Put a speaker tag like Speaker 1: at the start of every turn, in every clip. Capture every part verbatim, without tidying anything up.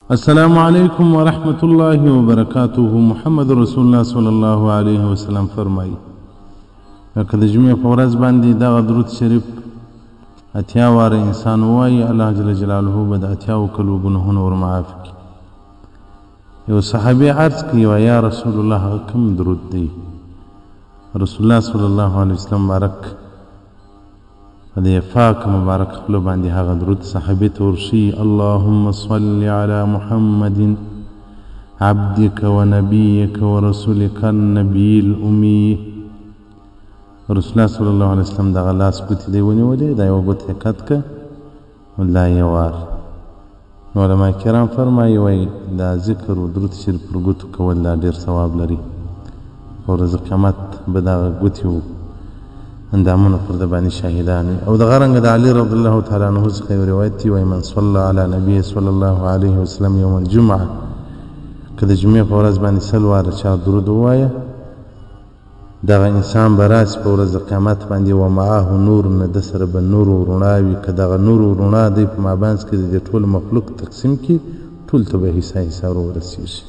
Speaker 1: السلام علیکم ورحمت الله وبرکاته. محمد رسول الله صلی الله علیه وسلم فرمایي که د جمعې په ورځ باندې دغه درود شریف اتیا واره انسان ووایي، الله جل جلاله به د اتیاو کلو ګناهونه ورمعاف کړي. یو صحابي عرض کوي، یا رسول الله هغه کوم درود دی؟ رسول الله صلی الله علیه وسلم مبارک په دې پاک مبارک خوله باندې هغه درود صحابي ته ورښیي، اللهم صل علی محمد عبدك ونبيك ورسولك النبي الأمي. رسول الله صلی الله علیه وسلم دغه لاس ګوتې دی ونیولې، دا یوه ګوته یې قط کړه او دا یې وار. نو علما کرام فرمایي وایي دا ذکر و درود شریف پر ګوتو کول دا ډېر ثواب لري. په ورځ قیامت به دغه ګوتې و اندامونه پر د باندې شاهدان وي. او دغه رنګه د علي رضی الله تعالی عنه څخه یو روایت دی، وایي من صلی علی نبی صلی الله علیه وسلم یوم الجمعه، که د جمعې په ورځ باندې سل واره چا درود ووایه، دغه انسان به راسي په ورځ د قیامت باندې ومعه نور، نه ده سره به نور و رڼا وي. که دغه نور و رڼا دی په مابینځ کې د دې ټول مخلوق تقسیم کړي، ټول ته به حصه حصه ورسېږي.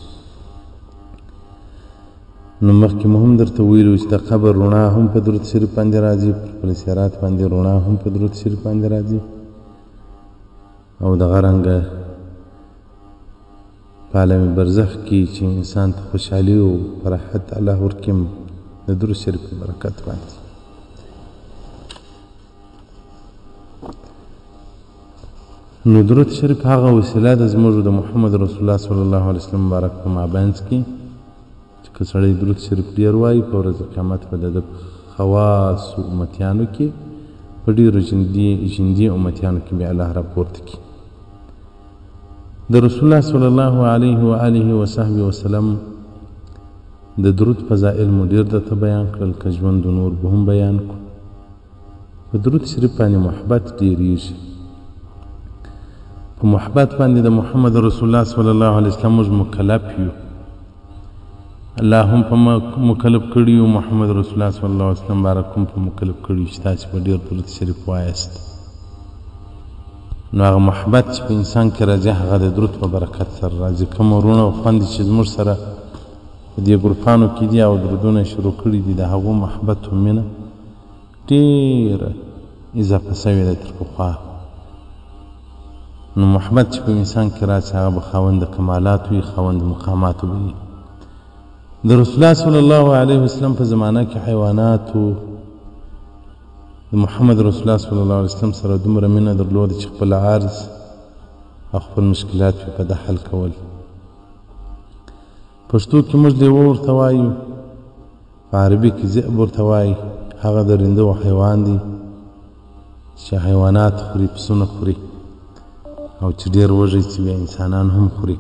Speaker 1: نو مخکې مو هم درته ویلو چې د قبر رڼا هم په درود شریف باندې راځي، پر خپل سیارات باندې رڼا هم په درود شریف باندې راځي. او دغه رنګه په عالم برزخ کې چې انسان ته خوشحالي او راحت الله ورکړي د درود شریف په برکت باندې. نو درود شریف هغه وسیله ده زموږ د محمد رسول الله صلی الله علیه وسلم مبارک په مابینځ کې چې که سړی درود شریف ډېر وایي، په ورځ د قیامت به د ده خواصو امتیانو کې په ډېرو ژوندي امتیانو کې بیا الله راپورته کړي. د رسول الله صلی الله علیه و آله وصحبه وسلم د درود فضائل مو ډېر درته بیان کړل، که ژوند نور به هم بیان کړو. په درود شریف باندې محبت ډېرېږي. په محبت باندې د محمد رسول الله صلی الله علیه وسلم موږ مکلف یو. الله هم په مکلف کړي یو، محمد رسول الله صلی الله علیه وسلم مبارک هم په مکلف کړي چې تاسې په ډېر درود شریف وایاست. نو هغه محبت چې په انسان کې راځي هغه د درود په برکت سره راځي. کوم وروڼه او خویندې چې زموږ سره په دې ګروپانو کې دي او درودونه یې شروع کړي دي، د هغو محبت او مینه ډېره اضافه سوې ده تر پخوا. نو محبت چې په انسان کې راشي هغه به خاوند د کمالاتو وي، خاوند د مقاماتو به وي. د رسول الله صلی الله علیه وسلم په زمانه کې حیواناتو د محمد رسول الله صلی الله علیه وسلم سره دومره مینه درلوده چې خپل عرض او خپل مشکلات یې په ده حل کول. پښتو کې موږ لیوه ورته وایو، په عربي کې ذئب ورته وایي. هغه درنده و حیوان دی چې حیوانات خوري، پسونه خوري، او چې ډېر وږی چې بیا انسانان هم خوري.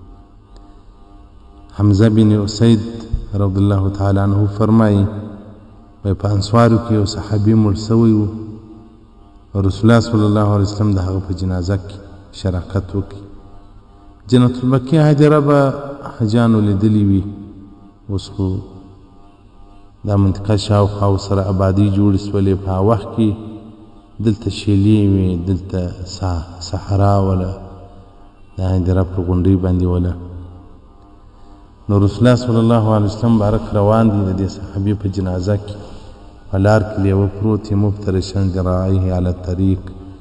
Speaker 1: حمزه بن اسید رضی الله تعالی عنه فرمایي، وایي په انصارو کې یو صحابي مړ سوی و، رسول الله صلی الله علیه وسلم د هغه په جنازه کې شراکت وکړي. جنت البقیع هجره به حجانو لیدلي وي، اوس خو دا منطقه شاوخوا ورسره ابادۍ جوړې سولې. په هغه وخت کې دلته شیلې وې، دلته صحرا وله، دا هجره پر غونډۍ باندې وله. نو رسول الله صلی الله علیه وسلم مبارک روان دي د دې صحابي په جنازه کې. په لار کې لیوه پروت یې مفترشا ذراعیه علی الطریق،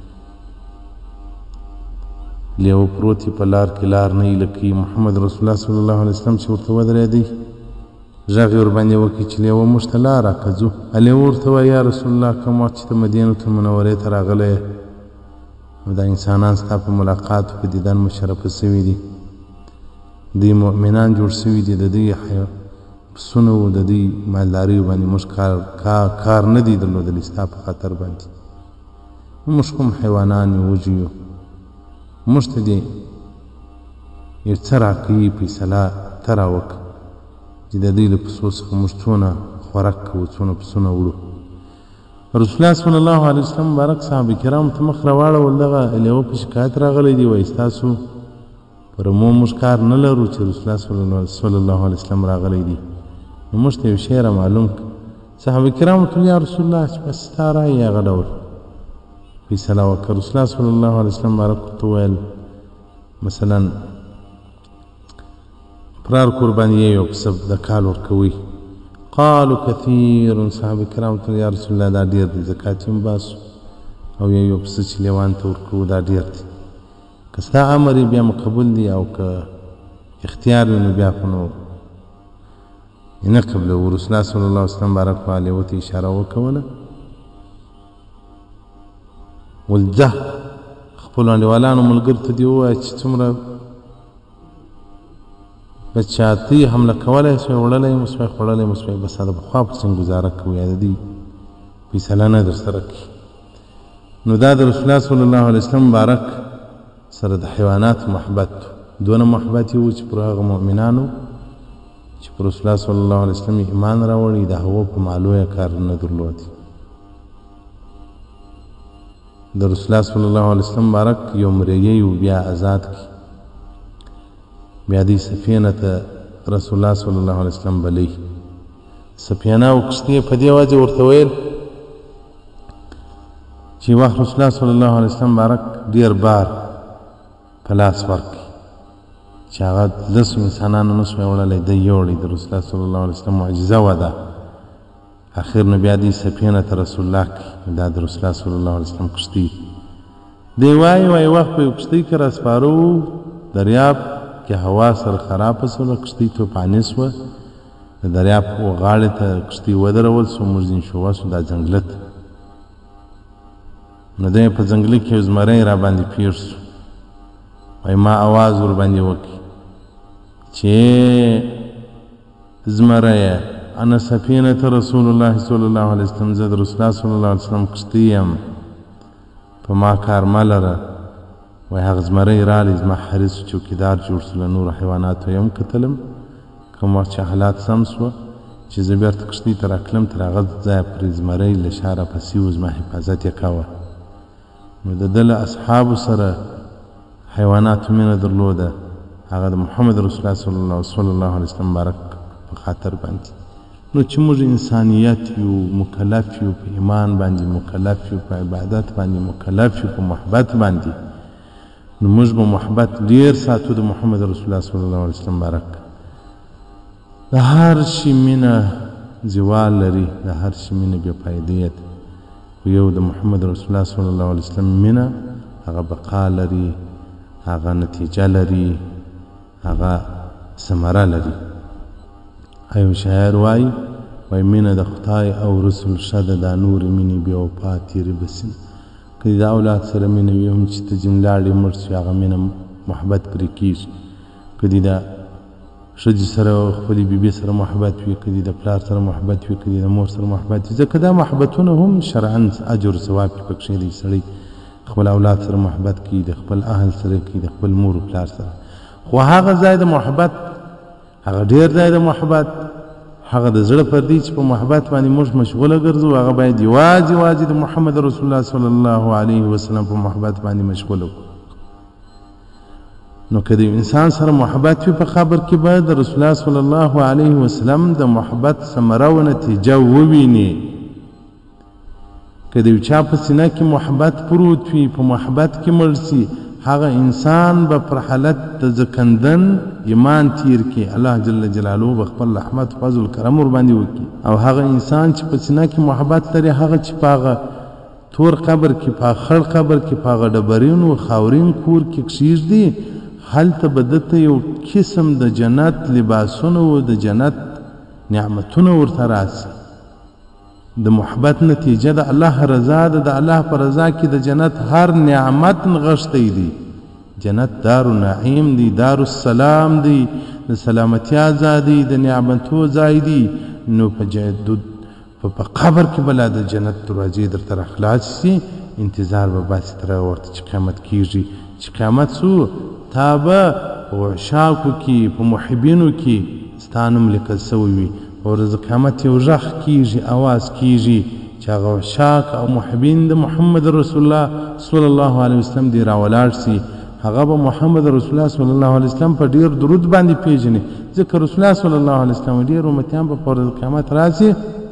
Speaker 1: لیوه پروت یې په لار کې لار نه ایله کوي. محمد رسول الله صلی الله علیه وسلم چې ورته ودرېدی، غږ یې ورباندې وکړي چې لیوه موږ ته لار راکړه ځو. لیوه ورته وایي، یا رسول الله کوم وخت چې ته مدینة المنورې ته راغلی یې، نو دا انسانان ستا په ملاقات په دیدن مشرفه سوي دي، دوی مؤمنان جوړ سوي دي، د دوی پسونه و د دوی مالداریو باندې موږ کار کار نه دی درلودلی ستا په خاطر باندې. موږ کوم حیوانان یو، وږي یو، موږ ته دې یو څه راکوي، فیصله ته راوکړه چې د دوی له پسو څخه موږ څونه خوراک کوو، څونه پسونه وړو. رسول الله صلی الله علیه وسلم مبارک صحابه کرامو ته مخ راواړول، دغه لیوه په شکایت راغلی دی، وایي ستاسو پر مو موږ کار نه لرو چې رسول الله صلی الله علیه وسلم راغلی دی. نو موږ ته یو شی را معلوم کړه. صحابه کرامو ته یا رسول الله چې بس ستا رایې هغه ډول فیصله وکړه. رسول الله صلی الله علیه وسلم مبارک ورته وویل، مثلا پلار قرباني یو پسه د کال ورکوئ. قالو کثیر، صحابه کرام ته یا رسول الله دا ډېر دی، زکات یې هم باسو او یا یو پسه چې لیوان ته ورکوو دا ډېر دی. که ستا امر بیا مقبول دی او که اختیار وي نو بیا خو نو نه قبلوو. رسول الله صلی الله علیه وسلم بارک علیه ورته اشاره وکوله، ولځه خپلو انډیوالانو ملګرو ته دې ووایه چې څومره بچاتي حمله کولی سوی، وړلی مو سوی، خوړلی مو سوی، بس دا پخوا په څنګ ګزاره کوو یا د دې فیصله نه در سره کړي. نو دا د رسول الله صلی الله علیه وسلم مبارک سره د حیواناتو محبت دونه محبت یې و چې پر هغه مؤمنانو چې پر رسول الله صلی الله علیه وسلم ایمان راوړي د هغو په مالو یې کار نه درلود. د رسول الله صلی الله علیه وسلم مبارک یو مریی و بیا آزاد کړي، بیا دې سفینه ته رسول الله صلی الله علیه وسلم بلی. سفینه او کښتۍ په دې وجه ورته ویل چې وخت رسول الله صلی الله علیه وسلم مبارک ډېر بار په لاس ورکړي چې هغه لسو انسانانو نه سوی وړلی، دی یوړی. د رسول الله صلی الله علیه وسلم معجزه وه ده. اخر نو بیا دې سفینه ته رسول الله کړي، دا د رسول الله صلی الله علیه وسلم کښتۍ. دی وایي وایي وخت په یو کښتۍ کې راسپاره وو، دریاب کې هوا سره خرابه سوله، کښتۍ توپاني سوه، د دریاب غاړې ته کښتۍ ودرول سو، موږ شوه سو دا ځنګله ته. نو دی په ځنګله کې یو زمری را باندې پېښ سو، وایي ما اواز ور باندې وکړي چې زمریه انا سفینة رسول الله صلی الله علیه وسلم، زه د رسول الله صلی الله علیه وسلم کښتۍ یم، په ما کار مه لره. وایي هغه زمری رالی، زما حریص چوکیدار جوړ سو، له نورو حیواناتو یې هم کتلم. کوم وخت چې حالات سم سوه چې زه بېرته کښتۍ ته راتلم، تر هغه ځایه پورې زمری له شا راپسې و، زما حفاظت یې کوه. نو د ده له اصحابو سره حیواناتو مینه درلوده، هغه د محمد رسول الله صلی الله صلی الله علیه وسلم مبارک په خاطر باندې. نو چې موږ انسانیت یو، مکلف یو، په ایمان باندې مکلف یو، په عبادت باندې مکلف یو، په محبت باندې، نو موږ به محبت ډېر ساتو د محمد رسول الله صلی الله علیه وسلم مبارک. د هر شي مینه زوال لري، د هر شي مینه بې فایدې ده، خو یو د محمد رسول الله صلی الله علیه وسلم مینه هغه بقا لري، هغه نتیجه لري، هغه ثمره لري. ایو شاعر وایي وایي مینه د خدای او رسول ښه ده، دا نورې مینې بې وفا تېرې بسي. که د اولاد سره مینه وي هم چې ته ځینې لاړې مړ شي، هغه مینه محبت پرې کېږي. که دې د ښځې سره خپلې بیبي سره محبت وي، که دې د پلار سره محبت وي، که دې د مور سره محبت وي، ځکه دا محبتونه هم شرعا اجر ثواب پکښې دی. سړی خپل اولاد سره محبت کوي، د خپل اهل سره کوي، د خپل مور و پلار سره. خو هغه ځای د محبت، هغه ډېر ځای د محبت، هغه د زړه پردې چې په محبت باندې موږ مشغوله ګرځو، هغه باید یوازې یوازې د محمد رسول الله صلی الله علیه وسلم په محبت باندې مشغوله کړو. نو که د انسان سره محبت وي په قبر کې به د رسول الله صلی الله علیه وسلم د محبت ثمره او نتیجه وویني. که د یو چا په سینه کې محبت پروت وي، په محبت کې مړ سي، هغه انسان به پر حالت د ځکندن ایمان تیر کړي، الله جل جلاله به خپل رحمت فضل کرم ور باندې وکړي. او هغه انسان چې په سینه کې محبت لري، هغه چې په هغه تور قبر کې، په خړ قبر کې، په هغه ډبرین و خاورین کور کې کښېږدي، هلته به دته یو قسم د جنت لباسونه و د جنت نعمتونه ورته راسي. د محبت نتیجه د الله رضا ده، د الله په رضا کې د جنت هر نعمت نغښتی دی. جنت دار نعیم دی، دار السلام دی، د سلامتیا ځای دی، د نعمتو ځای دی. نو په په قبر کې بلا د جنت دروازې درته راخلاص شي، انتظار به باسي تر هغه وخته چې قیامت کېږي. چې قیامت سو، تا به په عشاقو کې، په محبینو کې ستا نوم لیکل سوی وي. او ورځ قیامت یو غږ کېږي، اواز کېږي چې هغه عشاق او محبین د محمد رسول الله صلی الله علیه وسلم دې راولاړ سي. هغه به محمد رسول الله صلی الله علیه وسلم په ډېر درود باندې پېژني، ځکه رسول الله صلی الله علیه وسلم ډېر امتیان به په ورځ قیامت راسي،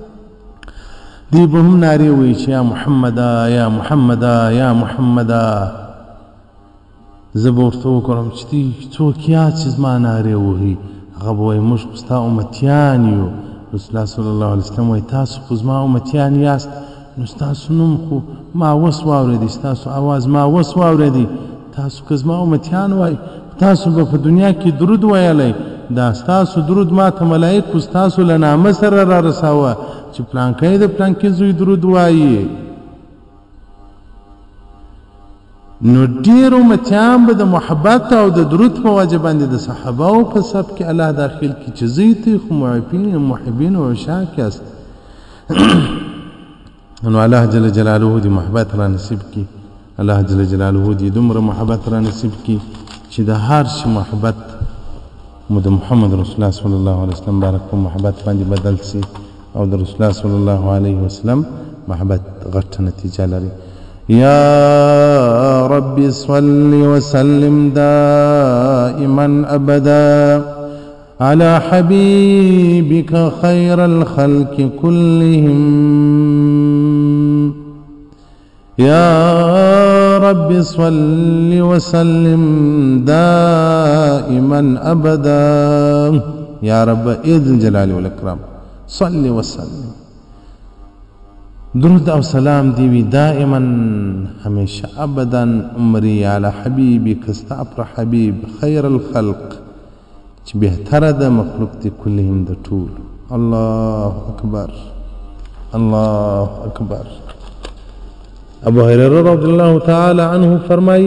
Speaker 1: دی به هم نارې وایي چې یا محمده یا محمده یا محمده. زه به ورته وکړم چې دی څوک یاد چې زما نارې وهي؟ هغه به وایي موږ خو ستا امتیان یو. رسول الله صلی الله علیه وسلم وایي تاسو خو زما امتیان یاست، نو ستاسو نوم خو ما اوس واورېدی، ستاسو اواز ما اوس واورېدی. تاسو که زما امتیان وای تاسو به په دنیا کې درود ویلی، دا ستاسو درود ما ته ملایکو ستاسو له نامه سره را رساوه چې پلانکی د پلانکي زوی درود وایي. نو ډېر امتیان به د محبت او د درود په وجه باندې د صحابهو په صف کې الله داخل کړي چې زوی ته خو محبین او عشاق یاست. نو الله جل جلاله دې محبت را نصیب کړي، الله جل جلاله دې دومره محبت را نصیب کړي چې د هر شي محبت مو د محمد رسول الله صلی الله علیه وسلم بارک په محبت باندې بدل سي، او د رسول الله صلی الله علیه وسلم محبت غټه نتیجه لري. یا رب صل وسلم دائما ابدا على حبيبك خير الخلق كلهم. يا رب صل وسلم دائما ابدا، يا رب ذي الجلال والاكرام صل وسلم، درود او سلام دیوی دائما همیشه ابدا عمری على حبیبک ستا پر حبیب خیر الخلق چې بهتره د مخلوق دی کلهم د ټول. الله اکبر الله اکبر. ابو هريره رضي الله تعالى عنه فرمای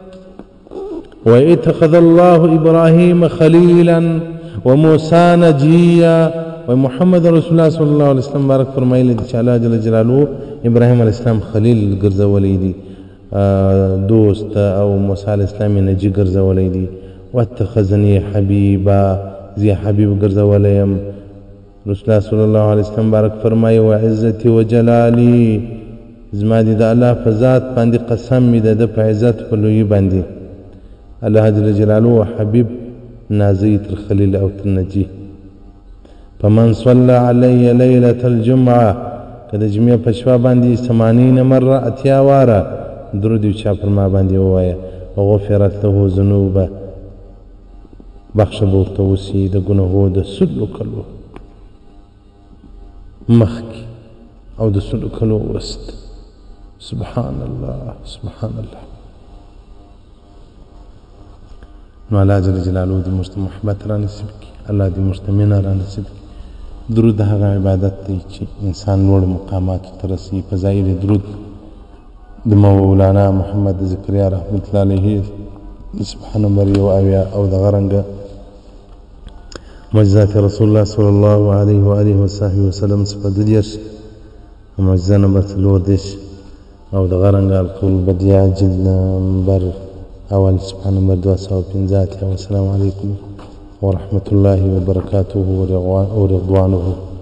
Speaker 1: واتخذ الله ابراهيم خليلا وموسى نجيا، ومحمد رسول الله صلى الله عليه وسلم بارک فرمایلی چې الله جل جلاله ابراهيم عليه السلام خلیل ګرځولی دی، دوست، او موسی عليه السلام نجی ګرځولی دی. واتخذني حبيبا، زي حبيب ګرځولی یم. رسول الله صلی الله علیه وسلم بارک فرمایي وعزتي وجلالي، زما دي د الله په ذات باندې قسم می ده، د په عزت په لوی باندې الله جل جلاله حبيب نازي تر خلیل او تر نجی. فمن صلى علي ليلة الجمعة، کله جمعه په شپه باندې ثمانين مره اتیا واره درود چا پر ما باندې ووایه، غفرت له ذنوبه، بخښه به ورته وسي د ګناهو د سلو کلو مخکې او د سلو کلو وروسته. سبحان الله سبحان الله. نو الله جل جلاله دې موږ ته محبت را نصیب کړي، الله دې موږ ته مینه را نصیب کړي. درود هغه عبادت دی چې انسان لوړ مقاماتو ته رسي. فضایل درود د مولانا محمد ذکریا رحمت الله علیه سبحان نمبر یو اویا، او دغه رنګه معجزات رسول الله صلی الله علیه و آله وصحبه وسلم صفحه دوه دېرش، معجزه نمبر څلور دېرش، او دغه رنګه القول البدیع جلد نمبر اول صفحه نمبر دوه سوه پنځه اتیا. والسلام علیکم ورحمة الله وبركاته ورضوانه.